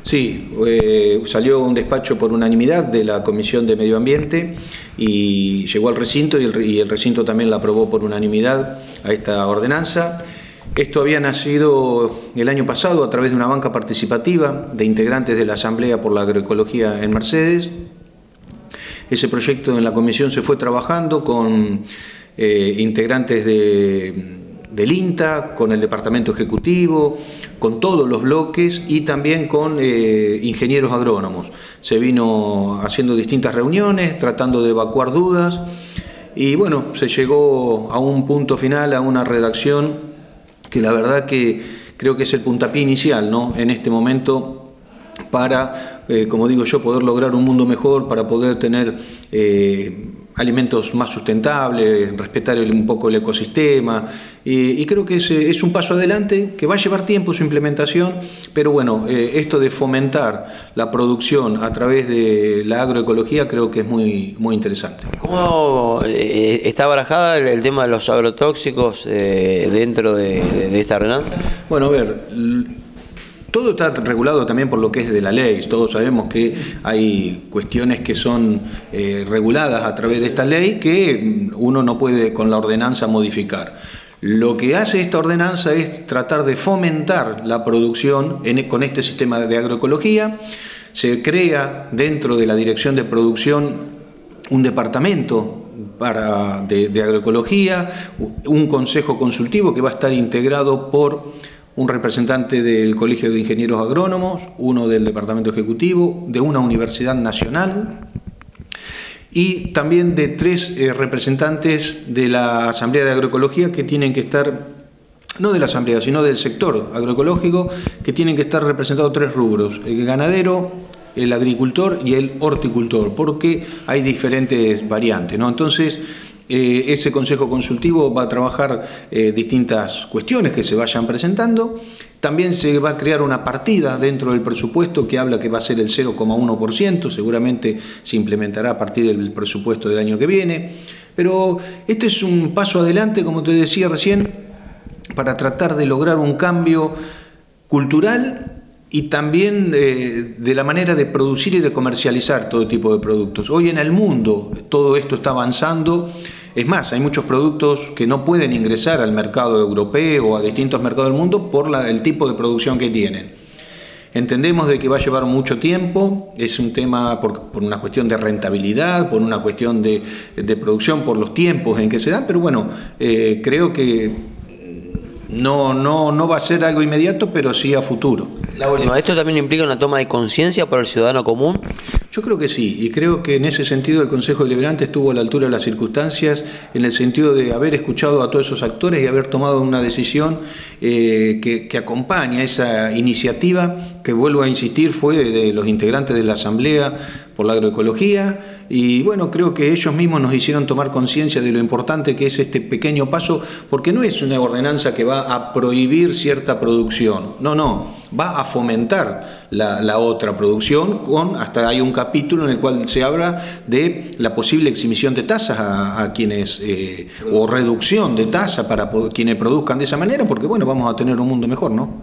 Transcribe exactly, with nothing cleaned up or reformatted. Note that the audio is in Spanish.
Sí, eh, salió un despacho por unanimidad de la Comisión de Medio Ambiente y llegó al recinto y el, y el recinto también la aprobó por unanimidad a esta ordenanza. Esto había nacido el año pasado a través de una banca participativa de integrantes de la Asamblea por la Agroecología en Mercedes. Ese proyecto en la comisión se fue trabajando con eh, integrantes de, del INTA, con el Departamento Ejecutivo, con todos los bloques y también con eh, ingenieros agrónomos. Se vino haciendo distintas reuniones, tratando de evacuar dudas y bueno, se llegó a un punto final, a una redacción que la verdad que creo que es el puntapié inicial, ¿no? En este momento para, eh, como digo yo, poder lograr un mundo mejor, para poder tener eh, alimentos más sustentables, respetar el, un poco el ecosistema, eh, y creo que es, es un paso adelante que va a llevar tiempo su implementación, pero bueno, eh, esto de fomentar la producción a través de la agroecología creo que es muy, muy interesante. ¿Cómo eh, está barajada el, el tema de los agrotóxicos eh, dentro de, de, de esta ordenanza? Bueno, a ver, todo está regulado también por lo que es de la ley. Todos sabemos que hay cuestiones que son eh, reguladas a través de esta ley que uno no puede con la ordenanza modificar. Lo que hace esta ordenanza es tratar de fomentar la producción en, con este sistema de agroecología. Se crea dentro de la Dirección de Producción un departamento para, de, de agroecología, un consejo consultivo que va a estar integrado por un representante del Colegio de Ingenieros Agrónomos, uno del Departamento Ejecutivo, de una universidad nacional y también de tres eh, representantes de la Asamblea de Agroecología que tienen que estar, no de la Asamblea, sino del sector agroecológico, que tienen que estar representados tres rubros: el ganadero, el agricultor y el horticultor, porque hay diferentes variantes, ¿no? Entonces, Eh, ese consejo consultivo va a trabajar eh, distintas cuestiones que se vayan presentando. También se va a crear una partida dentro del presupuesto que habla que va a ser el cero coma uno por ciento, seguramente se implementará a partir del presupuesto del año que viene. Pero este es un paso adelante, como te decía recién, para tratar de lograr un cambio cultural y también eh, de la manera de producir y de comercializar todo tipo de productos. Hoy en el mundo todo esto está avanzando. Es más, hay muchos productos que no pueden ingresar al mercado europeo o a distintos mercados del mundo por la, el tipo de producción que tienen. Entendemos de que va a llevar mucho tiempo, es un tema por, por una cuestión de rentabilidad, por una cuestión de, de producción, por los tiempos en que se dan, pero bueno, eh, creo que no, no, no va a ser algo inmediato, pero sí a futuro. La última, ¿esto también implica una toma de conciencia para el ciudadano común? Yo creo que sí, y creo que en ese sentido el Consejo Deliberante estuvo a la altura de las circunstancias, en el sentido de haber escuchado a todos esos actores y haber tomado una decisión eh, que, que acompaña esa iniciativa, que vuelvo a insistir, fue de, de los integrantes de la Asamblea por la Agroecología, y bueno, creo que ellos mismos nos hicieron tomar conciencia de lo importante que es este pequeño paso, porque no es una ordenanza que va a prohibir cierta producción, no, no, va a fomentar la, la otra producción, con hasta hay un capítulo en el cual se habla de la posible exhibición de tasas a, a quienes, eh, o reducción de tasa para quienes produzcan de esa manera, porque bueno, vamos a tener un mundo mejor, ¿no?